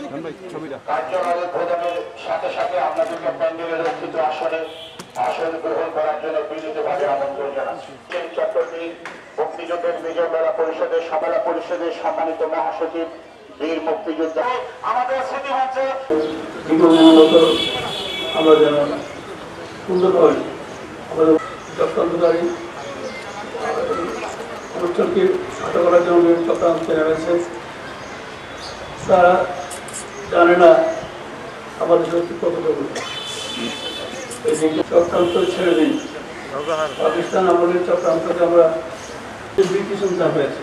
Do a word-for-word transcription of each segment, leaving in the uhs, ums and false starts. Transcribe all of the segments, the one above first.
কার্যক্রম উদ্বোধনের সাথে সাথে আপনাদেরকে প্যান্ডেলের রক্ষিত আসনে আসন গ্রহণ করার জন্য বিনীতভাবে আমন্ত্রণ জানাচ্ছি। এই চক্রটি মুক্তিযুদ্ধের বিজয় মেলা পরিষদের সমেলা পরিষদের সম্মানিত মহাসচিব বীর মুক্তিযোদ্ধা আমাদের স্মৃতিমঞ্চে আমরা যেন সুন্দর হয় আমাদের চক্রান্তকারী অনুষ্ঠানকে আটক করার জন্য চক্রান্ত নেমেছে। তারা জানে না আমাদের শক্তি কতটুকু। এই দিনকে চক্রান্ত ছেড়ে দিন। পাকিস্তান আমলের চক্রান্তকে আমরা ব্রিটিশ সঞ্চার হয়েছে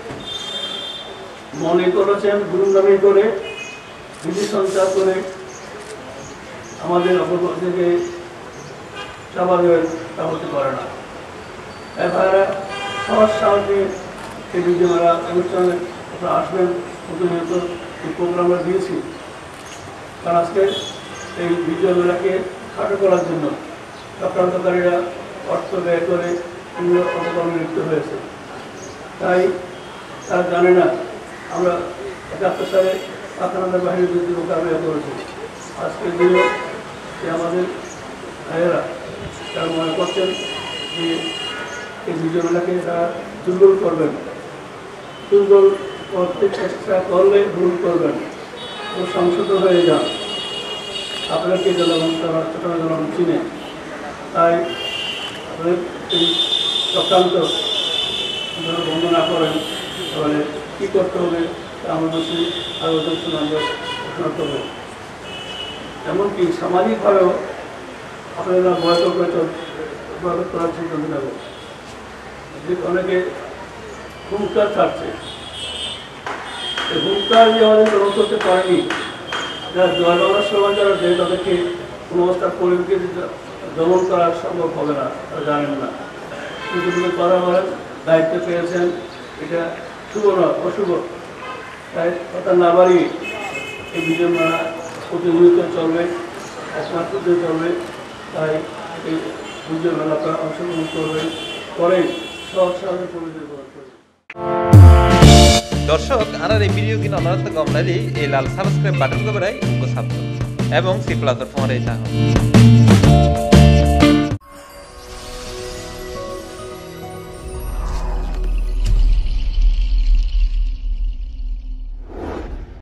মনে করেছেন গুরুনামি করে ব্রিটিশ সঞ্চার করে আমাদের অপরপক্ষকে চাপা দেবেন, তা হতে পারে না। এফআইআর সহজ সাহায্যে এই বিজয়মেলা অনুষ্ঠানে আপনারা আসবেন। প্রতিনিয়ত এই প্রোগ্রাম আমরা দিয়েছি, কারণ আজকে এই বিজয়মেলাকে খাটো করার জন্য চক্রান্তকারীরা অর্থ ব্যয় করে বিভিন্ন অপকর্মে লিপ্ত হয়েছে। তাই তারা জানে না আমরা একাত্তর সালে পাকিস্তানের বাহিনীর বিরুদ্ধে মোকাবিলা করেছি। আজকের দিনে যে আমাদের ভাইয়েরা তারা মনে করছেন যে এই বিজয়মেলাকে তারা দুর্বল করবেন, দুর্বল করতে চেষ্টা করলে ভুল করবেন, সংশোধন হয়ে যান। আপনাদেরকে জনগণ চট্টগ্রাম জনগণ চিনে, তাই আপনাদের এই চক্রান্ত বন্ধ না করেন তাহলে কী করতে হবে তা আমরা বলছি আলোচনা আমরা ঘোষণা করব। এমনকি সামাজিকভাবেও আপনারা বয়কট করে বয়কট করার সিদ্ধান্ত নেব। যে অনেকে হুঙ্কার ছাড়ছে, এই হুঙ্কার যে আমাদের গ্রহণ করতে পারেনি, যারা জয় বাংলার সময় যারা দেয় তাদেরকে কোনো অবস্থার পরিবেশকে দমন করা সম্ভব হবে না, তারা জানেন না। কিন্তু করা বলেন দায়িত্ব পেয়েছেন, এটা শুভ নয়, অশুভ। তাই কথা না বাড়িয়ে এই বিজয়মেলা প্রতিনিয়ত চলবে, একমাত্র চলবে। তাই এই বিজয়মেলা আপনারা অংশগ্রহণ করবেন, পরে সহজ সহজে পরিচয় গ্রহণ করবেন। দর্শক আর এই ভিডিও কিনা অনারত গমনালি এই লাল সাবস্ক্রাইব বাটন কবরাই উनको সাবস্ক্রাইব এবং সি প্লাস ফোন এই চাহ